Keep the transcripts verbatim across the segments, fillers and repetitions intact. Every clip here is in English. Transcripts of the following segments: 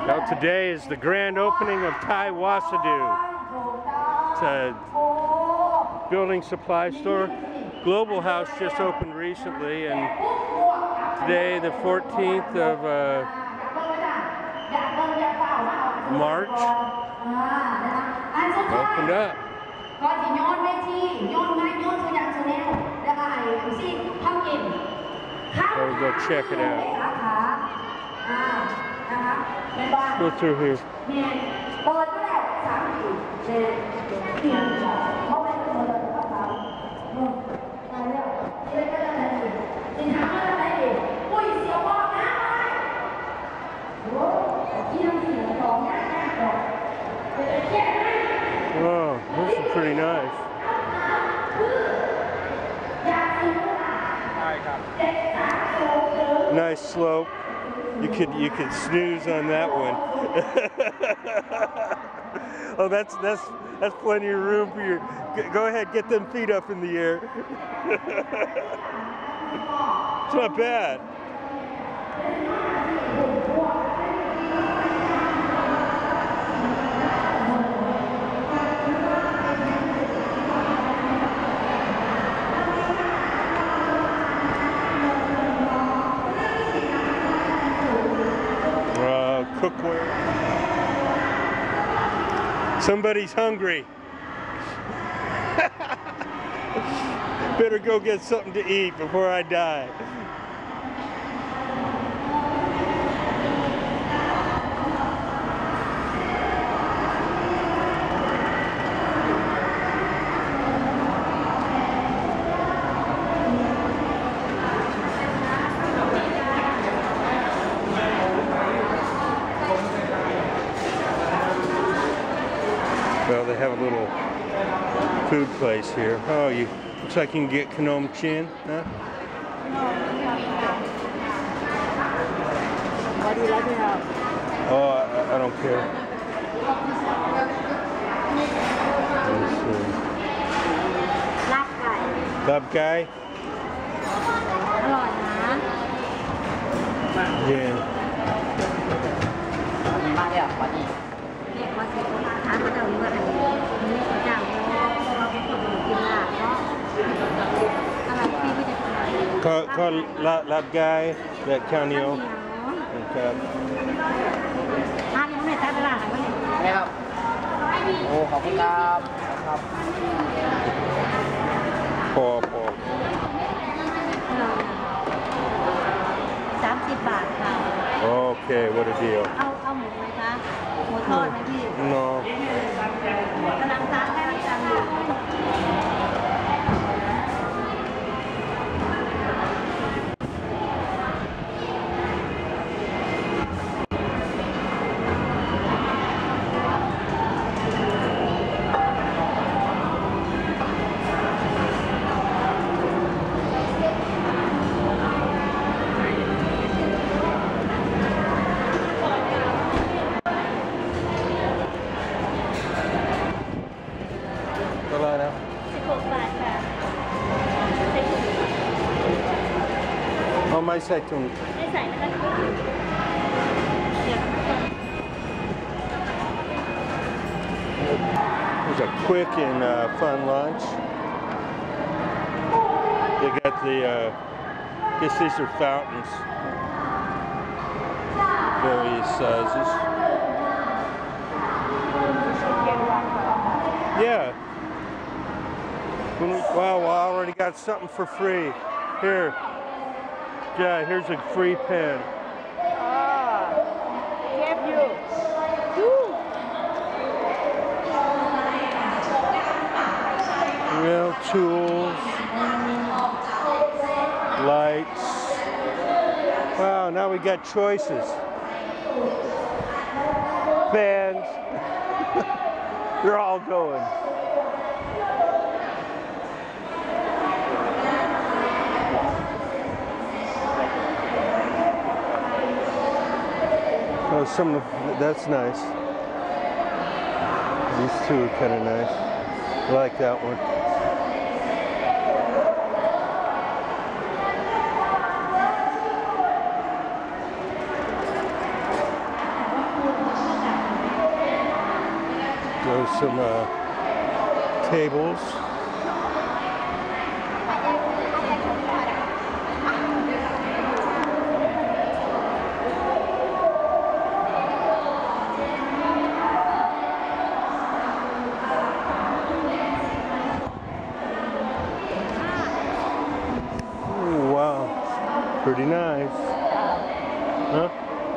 Well, today is the grand opening of Thai Wasadu. It's a building supply store. Global House just opened recently, and today, the fourteenth of uh, March, opened up. So we'll go check it out. Let's go through here. Oh, this is pretty nice. Nice slope. You could you could snooze on that one. Oh, that's that's that's plenty of room for your. Go ahead, get them feet up in the air. It's not bad. Cookware. Somebody's hungry. Better go get something to eat before I die. Well, they have a little food place here. Oh, you looks like you can get Knom Chin, huh? What do you like to have? Oh, I, I don't care. Let's see. Lap guy. Lap guy? Yeah. Có có lạp lạp gai là cao nhiều.ครับทานยังไม่ได้ตลาดไหนวะเนี่ยครับโอ้ขอบคุณครับครับพอพอสามสิบบาทค่ะโอเค what a deal เอาเอาหมูไหมคะหมูทอดไหมพี่ no กำลังทานแค่ไม่จำอยู่ไม่ใส่ถุงไม่ใส่นะคะเดี๋ยว It's a quick and uh, fun lunch. They got the, uh, I guess these are fountains, various sizes. Yeah. Wow, well, I already got something for free. Here. Yeah, here's a free pen. Ah, gave you. Woo. Real tools, lights. Wow, now we got choices. Fans. They're all going. Oh, some that's nice. These two are kind of nice. I like that one. show some uh, tables. Oh, wow, pretty nice. Huh?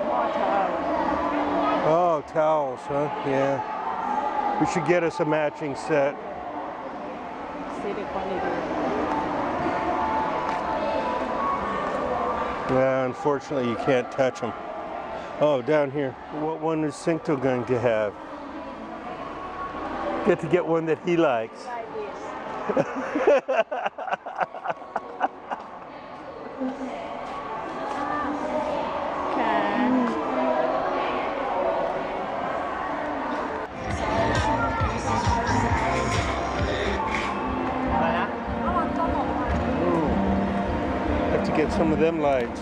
Oh, towels, huh? Yeah. We should get us a matching set. Yeah, unfortunately you can't touch them. Oh, down here. What one is Cinto going to have? Get to get one that he likes. Get some of them lights.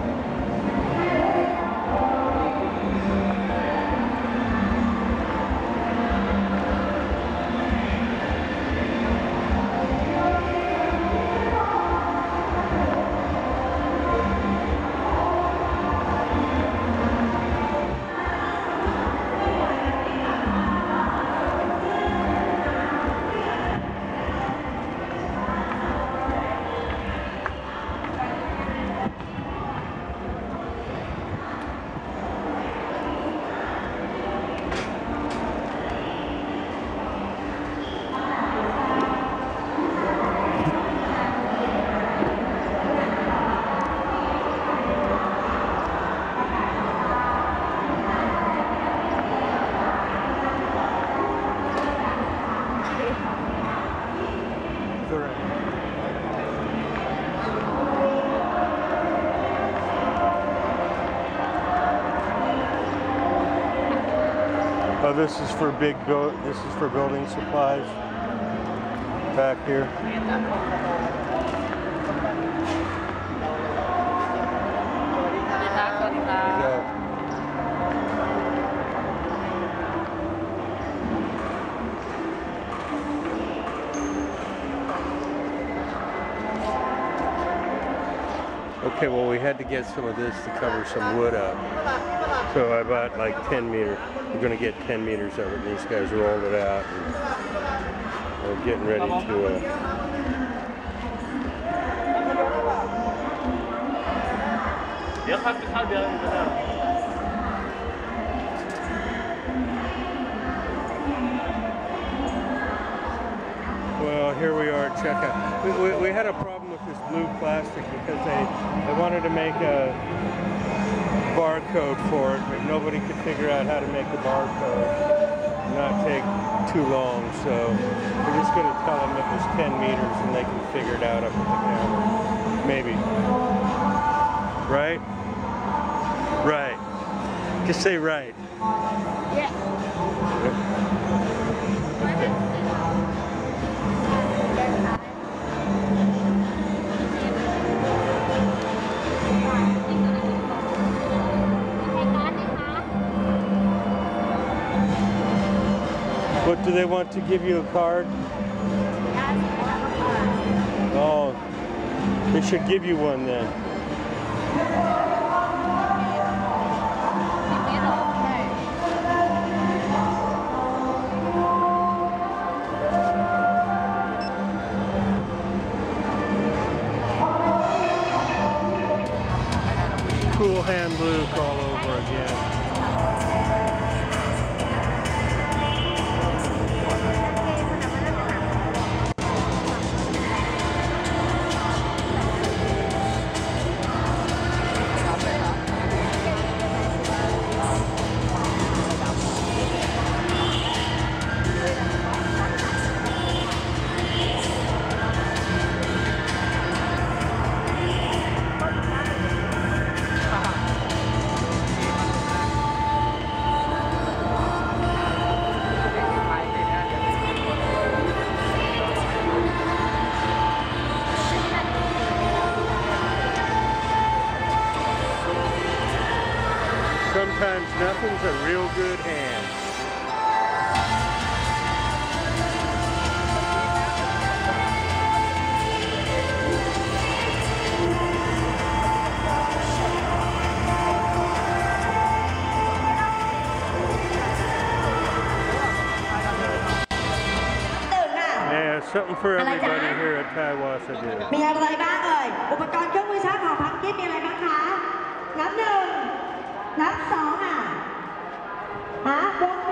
Oh, this is for big build. This is for building supplies. Back here. Yeah. Okay, well, we had to get some of this to cover some wood up. So I bought like ten meters. We're going to get ten meters of it, and these guys rolled it out. And we're getting ready to... Uh, well, here we are. Check out. We, we, we had a problem with this blue plastic because they, they wanted to make a barcode for it, but nobody could figure out how to make the barcode and not take too long. So we're just going to tell them it was ten meters and they can figure it out up at the camera. Maybe. Right? Right. Just say right. Yeah. What, do they want to give you a card? Oh, they should give you one then. Cool hand Luke all over again. Sometimes nothing's a real good hand. Something for everybody here at Thai Wasadu. มีอะไรบ้างเอ่ยอุปกรณ์เครื่องมือช่างของพังกิ๊บมีอะไรบ้างคะนับหนึ่งนับสองอ่ะฮะวง